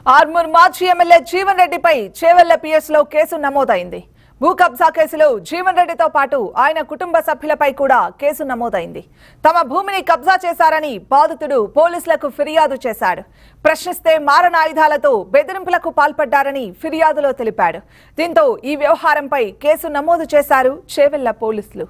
ఆర్మూర్ మాజీ ఎమ్మెల్యే జీవన్ రెడ్డిపై చేవెళ్ల పిఎస్ లో కేసు నమోదైంది. భూ కబ్జా కేసులో జీవన్ రెడ్డితో పాటు ఆయన కుటుంబ సభ్యులపై కూడా కేసు నమోదైంది. తమ భూమిని కబ్జా చేశారని బాధితుడు పోలీసులకు ఫిర్యాదు చేశాడు. ప్రశ్నిస్తే మారణాయుధాలతో బెదిరింపులకు పాల్పడ్డారని ఫిర్యాదులో తెలిపాడు. దీంతో ఈ వ్యవహారంపై కేసు నమోదు చేశారు చేవెళ్ల పోలీసులు.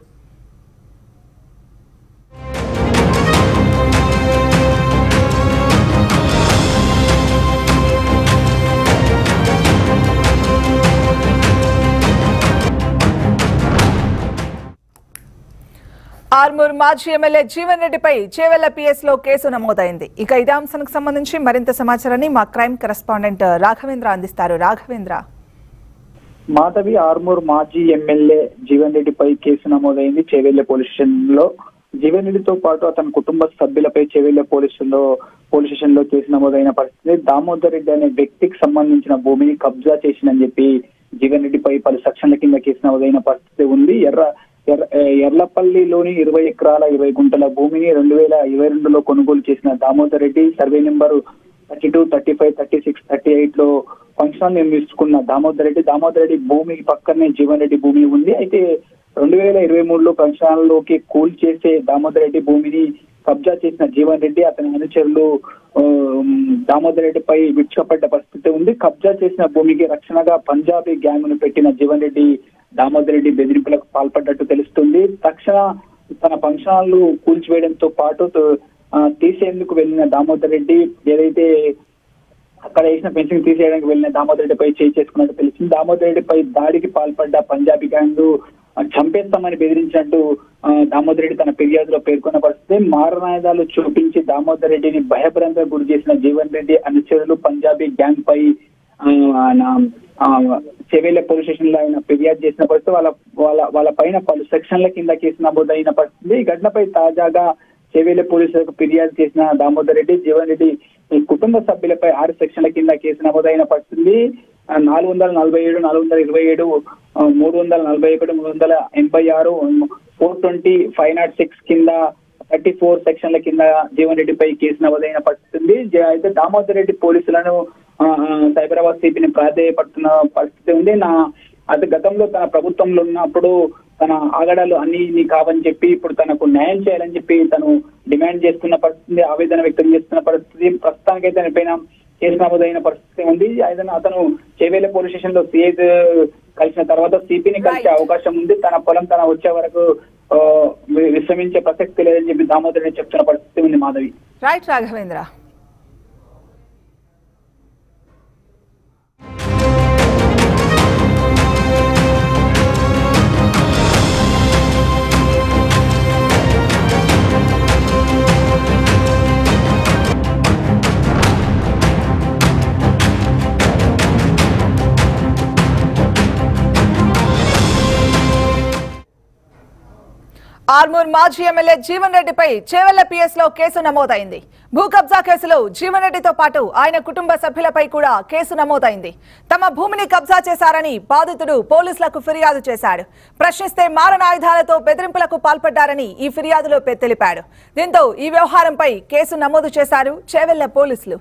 ఆర్మూర్ మాజీ ఎమ్మెల్యే జీవన్ రెడ్డిపై చేవెళ్ల పిఎస్ లో కేసు నమోదైంది. ఇక ఇదే అంశానికి సంబంధించి మరింత సమాచారాన్ని మా క్రైమ్ కరెస్పాండెంట్ రాఘవేంద్ర అందిస్తారు. రాఘవేంద్ర. మాధవి, ఆర్మూర్ మాజీ ఎమ్మెల్యే జీవన్ రెడ్డిపై కేసు నమోదైంది చేవెళ్ల పోలీస్ స్టేషన్ లో. జీవన్ రెడ్డితో పాటు అతని కుటుంబ సభ్యులపై చేవెళ్ల పోలీస్ స్టేషన్ లో కేసు నమోదైన పరిస్థితి. దామోదర్ రెడ్డి అనే వ్యక్తికి సంబంధించిన భూమిని కబ్జా చేసిందని చెప్పి జీవన్ రెడ్డిపై పలు సెక్షన్ల కింద కేసు నమోదైన పరిస్థితి ఉంది. ఎర్లపల్లిలోని 20 ఎకరాల 20 గుంటల భూమిని 2022లో కొనుగోలు చేసిన దామోదర్ రెడ్డి సర్వే నెంబరు 32, 35, 36, 38 లో ఫంక్షన్ నిర్మించుకున్న దామోదర్ రెడ్డి భూమి పక్కనే జీవన్ రెడ్డి భూమి ఉంది. అయితే 2023లో ఫంక్షన్ లోకి కూల్ చేసే దామోదర్ రెడ్డి భూమిని కబ్జా చేసిన జీవన్ రెడ్డి అతని అనుచరులు దామోదర్ రెడ్డిపై విరుచుకుపడ్డ పరిస్థితి ఉంది. కబ్జా చేసిన భూమికి రక్షణగా పంజాబీ గ్యాంగ్ ను పెట్టిన జీవన్ రెడ్డి దామోదర్ రెడ్డి బెదిరింపులకు పాల్పడ్డట్టు తెలుస్తుంది. తక్షణ తన ఫంక్షన్లు కూల్చివేయడంతో పాటు తీసేందుకు వెళ్లిన దామోదర్ రెడ్డి ఏదైతే అక్కడ వేసిన ఫెన్సింగ్ తీసేయడానికి వెళ్లిన దామోదర్ రెడ్డిపై చేసుకున్నట్టు తెలిసింది. దామోదర్ రెడ్డిపై దాడికి పాల్పడ్డ పంజాబీ గ్యాంగ్ చంపేస్తామని బెదిరించినట్టు దామోదర్ రెడ్డి తన ఫిర్యాదులో పేర్కొన్న పరిస్థితి. మారణాయుధాలు చూపించి దామోదర్ రెడ్డిని భయభ్రాంతికి గురి చేసిన జీవన్ రెడ్డి అనుచరులు పంజాబీ గ్యాంగ్ పై చేవెళ్ల పోలీస్ స్టేషన్ లో ఆయన ఫిర్యాదు చేసిన పరిస్థితి. వాళ్ళ పైన పలు సెక్షన్ల కింద కేసు నమోదైన పరిస్థితి. ఈ ఘటనపై తాజాగా చేవెళ్ల పోలీసులకు ఫిర్యాదు చేసిన దామోదర్ రెడ్డి జీవన్ రెడ్డి కుటుంబ సభ్యులపై 6 సెక్షన్ల కింద కేసు నమోదైన పరిస్థితి. 447, 427, 341, 386, 420, 506 కింద 34 సెక్షన్ల కింద జీవన్ రెడ్డిపై కేసు నమోదైన పరిస్థితి. అయితే దామోదర్ రెడ్డి పోలీసులను సైబరాబాద్ సిపిని ప్రాధేయపడుతున్న పరిస్థితి ఉంది. అది గతంలో తన ప్రభుత్వంలో ఉన్నప్పుడు తన ఆగడాలు అన్ని కావని చెప్పి ఇప్పుడు తనకు న్యాయం చేయాలని చెప్పి తను డిమాండ్ చేస్తున్న పరిస్థితి, ఆవేదన వ్యక్తం చేస్తున్న పరిస్థితి. ప్రస్తుతానికైతే తన పైన కేసు నమోదైన పరిస్థితి ఉంది. అతను చేవెళ్ల పోలీస్ స్టేషన్ లో సిఐ కలిసిన తర్వాత సిపిని కలిసే అవకాశం ఉంది. తన పొలం తన వచ్చే వరకు విశ్రమించే ప్రసక్తి లేదని చెప్పి దామోదర్ రెడ్డి చెప్తున్న పరిస్థితి ఉంది. మాధవి. రైట్ రాఘవేంద్ర. ఆర్మూర్ మాజీ ఎమ్మెల్యే జీవన్ రెడ్డిపై చేవెళ్ల పిఎస్ లో కేసు నమోదైంది. భూ కబ్జా కేసులో జీవన్ రెడ్డితో పాటు ఆయన కుటుంబ సభ్యులపై కూడా కేసు నమోదైంది. తమ భూమిని కబ్జా చేశారని బాధితుడు పోలీసులకు ఫిర్యాదు చేశాడు. ప్రశ్నిస్తే మారణాయుధాలతో బెదిరింపులకు పాల్పడ్డారని ఈ ఫిర్యాదులో తెలిపాడు. దీంతో ఈ వ్యవహారంపై కేసు నమోదు చేశారు చేవెళ్ల పోలీసులు.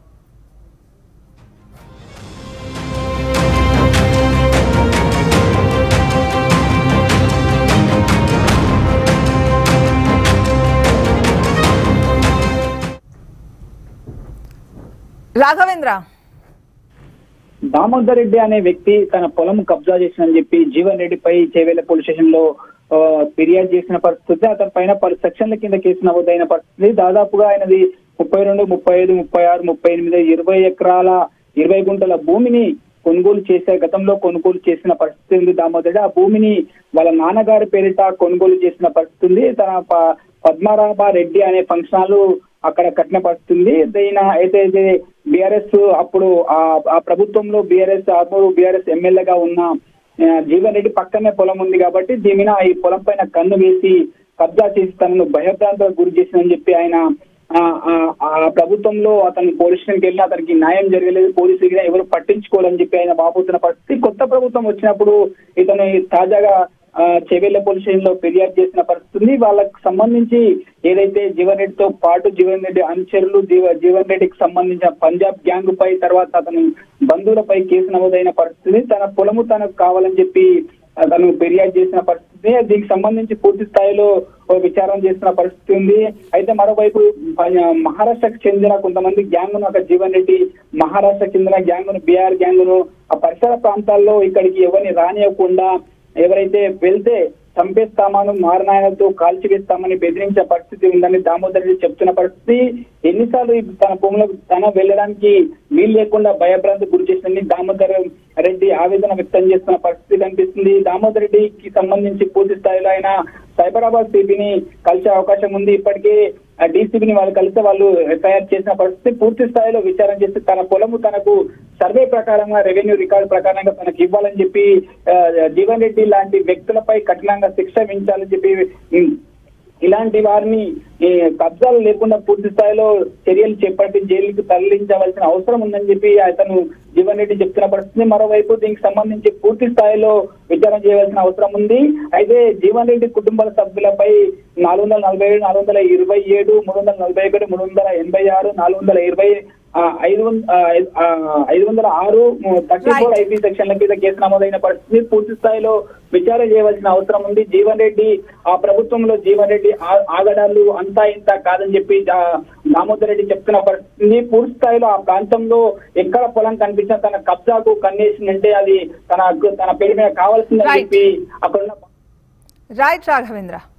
రాఘవేంద్ర. దామోదర్ రెడ్డి అనే వ్యక్తి తన పొలం కబ్జా చేసిందని చెప్పి జీవన్ రెడ్డిపై చేవెళ్ల పోలీస్ స్టేషన్ లో ఫిర్యాదు చేసిన పరిస్థితి. అతని పైన పలు సెక్షన్ల కింద కేసు నమోదైన పరిస్థితి. దాదాపుగా ఆయనది 32, 35, 36, 38, 20 ఎకరాల 20 గుంటల భూమిని గతంలో కొనుగోలు చేసిన పరిస్థితి ఉంది. దామోదర్ రెడ్డి ఆ భూమిని వాళ్ళ నాన్నగారి పేరిట కొనుగోలు చేసిన పరిస్థితి ఉంది. తన పద్మనాభ రెడ్డి అనే ఫంక్షన్ అక్కడ కట్టిన పరిస్థితి. అయితే బిఆర్ఎస్ అప్పుడు ఆ ప్రభుత్వంలో ఆర్మూరు బిఆర్ఎస్ ఎమ్మెల్యేగా ఉన్న జీవన్ రెడ్డి పక్కనే పొలం ఉంది కాబట్టి దీని ఈ పొలం పైన కన్ను వేసి కబ్జా చేసి తనను భయభ్రాంతులకు గురి చేసిందని చెప్పి ఆయన ఆ ప్రభుత్వంలో అతను పోలీస్ స్టేషన్కి వెళ్ళినా అతనికి న్యాయం జరగలేదు, పోలీసులు ఎవరు పట్టించుకోవాలని చెప్పి ఆయన వాపోతున్న పరిస్థితి. కొత్త ప్రభుత్వం వచ్చినప్పుడు ఇతను తాజాగా చేవెళ్ల పోలీస్ స్టేషన్ లో ఫిర్యాదు చేసిన పరిస్థితి. వాళ్ళకి సంబంధించి ఏదైతే జీవన్ రెడ్డితో పాటు జీవన్ రెడ్డి అనుచరులు జీవన్ రెడ్డికి సంబంధించిన పంజాబ్ గ్యాంగ్ పై తర్వాత అతని బంధువులపై కేసు నమోదైన పరిస్థితి. తన పొలము తనకు కావాలని చెప్పి తను ఫిర్యాదు చేసిన పరిస్థితి. దీనికి సంబంధించి పూర్తి స్థాయిలో విచారణ చేసిన పరిస్థితి ఉంది. అయితే మరోవైపు మహారాష్ట్రకు చెందిన కొంతమంది గ్యాంగ్ ను అక్కడ జీవన్ రెడ్డి మహారాష్ట్రకు చెందిన గ్యాంగ్ ను బీఆర్ గ్యాంగ్ ను ఆ పరిసర ప్రాంతాల్లో ఇక్కడికి ఎవరిని రానియకుండా ఎవరైతే వెళ్తే చంపేస్తామని మారణాయాలతో కాల్చివేస్తామని బెదిరించే పరిస్థితి ఉందని దామోదర్ రెడ్డి చెప్తున్న పరిస్థితి. ఎన్నిసార్లు తన భూములకు తన వెళ్ళడానికి వీలు లేకుండా భయభ్రాంతి గురి చేసిందని దామోదర్ రెడ్డి ఆవేదన వ్యక్తం చేస్తున్న పరిస్థితి కనిపిస్తుంది. దామోదర్ రెడ్డికి సంబంధించి పూర్తి స్థాయిలో ఆయన సైబరాబాద్ సిబిని కలిసే అవకాశం ఉంది. ఇప్పటికే డీసీబీని వాళ్ళు కలిసి వాళ్ళు ఎఫ్ఐఆర్ చేసిన పరిస్థితి. పూర్తి స్థాయిలో విచారణ చేసి తన పొలము తనకు సర్వే ప్రకారంగా రెవెన్యూ రికార్డు ప్రకారంగా తనకు ఇవ్వాలని చెప్పి జీవన్ రెడ్డి లాంటి వ్యక్తులపై కఠినంగా శిక్ష విధించాలని చెప్పి ఇలాంటి వారిని కబ్జాలు లేకుండా పూర్తి స్థాయిలో చర్యలు చేపట్టి జైలుకి తరలించవలసిన అవసరం ఉందని చెప్పి అతను జీవన్ రెడ్డి చెప్తున్న పరిస్థితి. మరోవైపు దీనికి సంబంధించి పూర్తి స్థాయిలో విచారణ చేయవలసిన అవసరం ఉంది. అయితే జీవన్ రెడ్డి కుటుంబ సభ్యులపై 447, 427, 341, 386, 420, 506, 34 ఐపీ సెక్షన్ల కింద కేసు నమోదైన పరిస్థితి. పూర్తి స్థాయిలో విచారణ చేయవలసిన అవసరం ఉంది. జీవన్ రెడ్డి ఆ ప్రభుత్వంలో జీవన్ రెడ్డి ఆగడాలు అంతా ఇంత కాదని చెప్పి దామోదర్ రెడ్డి చెప్తున్న పరిస్థితి. పూర్తి స్థాయిలో ఆ ప్రాంతంలో ఎక్కడ పొలం కనిపించినా తన కబ్జాకు కన్నేసిందంటే అది తన పేరు మీద కావాల్సిందని చెప్పి అక్కడ రైట్ రాఘవేంద్ర.